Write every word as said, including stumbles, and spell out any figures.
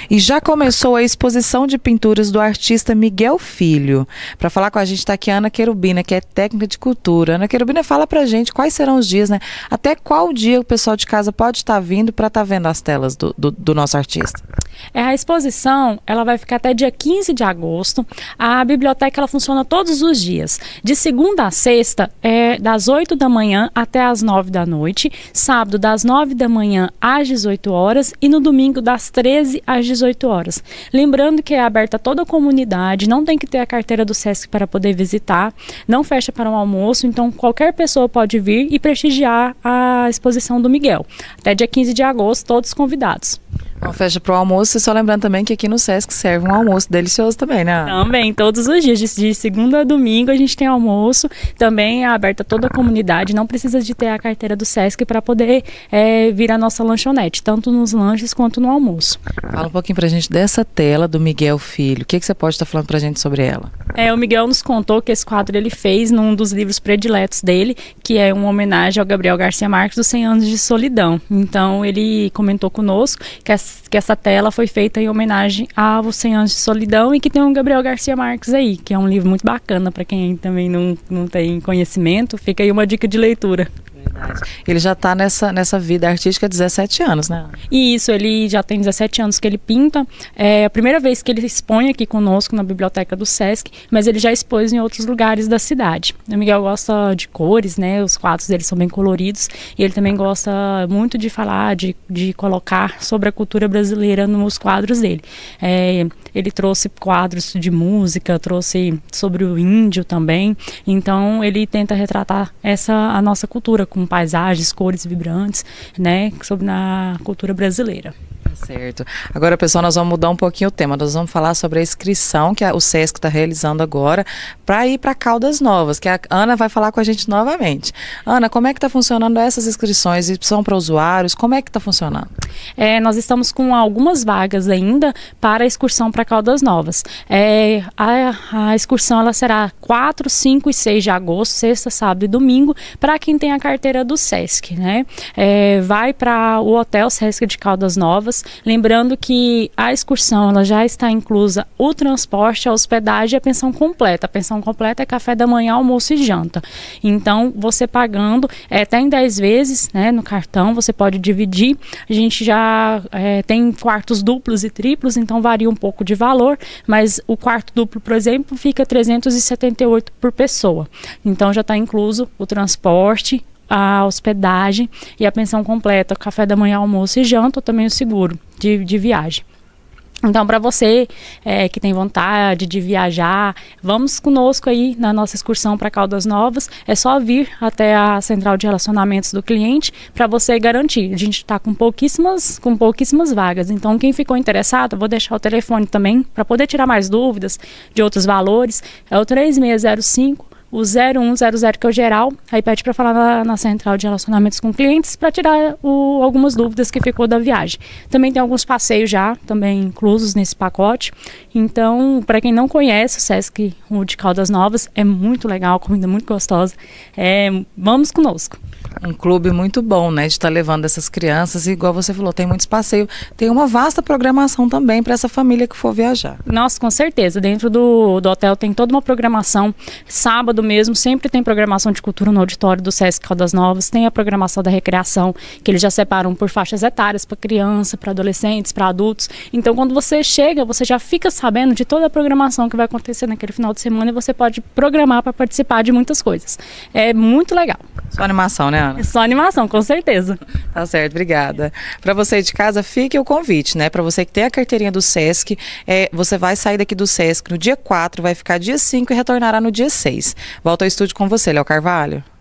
E já começou a exposição de pinturas do artista Miguel Filho. Para falar com a gente está aqui a Ana Querubina, que é técnica de cultura. Ana Querubina, fala pra gente quais serão os dias, né? Até qual dia o pessoal de casa pode estar vindo para estar vendo as telas do, do, do nosso artista? É, a exposição ela vai ficar até dia quinze de agosto. A biblioteca ela funciona todos os dias. De segunda a sexta, é das oito da manhã até as nove da noite. Sábado, das nove da manhã às dezoito horas. E no domingo, das treze às dezoito horas. Lembrando que é aberta a toda a comunidade, não tem que ter a carteira do SESC para poder visitar, não fecha para um almoço, então qualquer pessoa pode vir e prestigiar a exposição do Miguel. Até dia quinze de agosto, todos convidados. Uma festa para o almoço, e só lembrando também que aqui no SESC serve um almoço delicioso também, né? Também, todos os dias, de segunda a domingo a gente tem almoço, também é aberta a toda a comunidade, não precisa de ter a carteira do SESC para poder é, vir a nossa lanchonete, tanto nos lanches quanto no almoço. Fala um pouquinho pra gente dessa tela do Miguel Filho, o que, que você pode estar falando pra gente sobre ela? É, o Miguel nos contou que esse quadro ele fez num dos livros prediletos dele, que é uma homenagem ao Gabriel Garcia Marques dos cem anos de solidão. Então ele comentou conosco que essa, que essa tela foi feita em homenagem aos cem anos de solidão e que tem um Gabriel Garcia Marques aí, que é um livro muito bacana para quem também não, não tem conhecimento. Fica aí uma dica de leitura. Verdade. Ele já está nessa, nessa vida artística há dezessete anos, né? E isso, ele já tem dezessete anos que ele pinta. É a primeira vez que ele expõe aqui conosco na biblioteca do SESC, mas ele já expôs em outros lugares da cidade. O Miguel gosta de cores, né? Os quadros dele são bem coloridos. E ele também gosta muito de falar, de, de colocar sobre a cultura brasileira nos quadros dele. É, ele trouxe quadros de música, trouxe sobre o índio também. Então, ele tenta retratar essa, a nossa cultura, com paisagens, cores vibrantes, né, sobre a cultura brasileira. Certo. Agora, pessoal, nós vamos mudar um pouquinho o tema. Nós vamos falar sobre a inscrição que a, o SESC está realizando agora para ir para Caldas Novas, que a Ana vai falar com a gente novamente. Ana, como é que está funcionando essas inscrições? E são para usuários? Como é que está funcionando? É, nós estamos com algumas vagas ainda para a excursão para Caldas Novas. É, a, a excursão ela será quatro, cinco e seis de agosto, sexta, sábado e domingo, para quem tem a carteira do SESC, né? É, vai para o Hotel SESC de Caldas Novas. Lembrando que a excursão ela já está inclusa o transporte, a hospedagem e a pensão completa. A pensão completa é café da manhã, almoço e janta. Então, você pagando é, até em dez vezes, né, no cartão, você pode dividir. A gente já é, tem quartos duplos e triplos, então varia um pouco de valor, mas o quarto duplo, por exemplo, fica trezentos e setenta e oito por pessoa. Então, já está incluso o transporte, a hospedagem e a pensão completa, café da manhã, almoço e janta, ou também o seguro de, de viagem. Então, para você é, que tem vontade de viajar, vamos conosco aí na nossa excursão para Caldas Novas. É só vir até a central de relacionamentos do cliente para você garantir. A gente está com pouquíssimas, com pouquíssimas vagas. Então, quem ficou interessado, eu vou deixar o telefone também para poder tirar mais dúvidas de outros valores. É o três seis zero cinco, o zero um zero zero, que é o geral, aí pede para falar na, na central de relacionamentos com clientes para tirar o, algumas dúvidas que ficou da viagem. Também tem alguns passeios já, também inclusos nesse pacote. Então, para quem não conhece o SESC o de Caldas Novas, é muito legal, comida muito gostosa. É, vamos conosco. Um clube muito bom, né, de estar levando essas crianças, e igual você falou, tem muitos passeios, tem uma vasta programação também para essa família que for viajar. Nossa, com certeza, dentro do, do hotel tem toda uma programação. Sábado mesmo, sempre tem programação de cultura no auditório do SESC Caldas Novas, tem a programação da recreação, que eles já separam por faixas etárias, para criança, para adolescentes, para adultos. Então, quando você chega, você já fica sabendo de toda a programação que vai acontecer naquele final de semana, e você pode programar para participar de muitas coisas. É muito legal. Só animação, né, Ana? É só animação, com certeza. Tá certo, obrigada. Para você de casa, fique o convite, né? Para você que tem a carteirinha do SESC, é, você vai sair daqui do SESC no dia quatro, vai ficar dia cinco e retornará no dia seis. Volto ao estúdio com você, Léo Carvalho.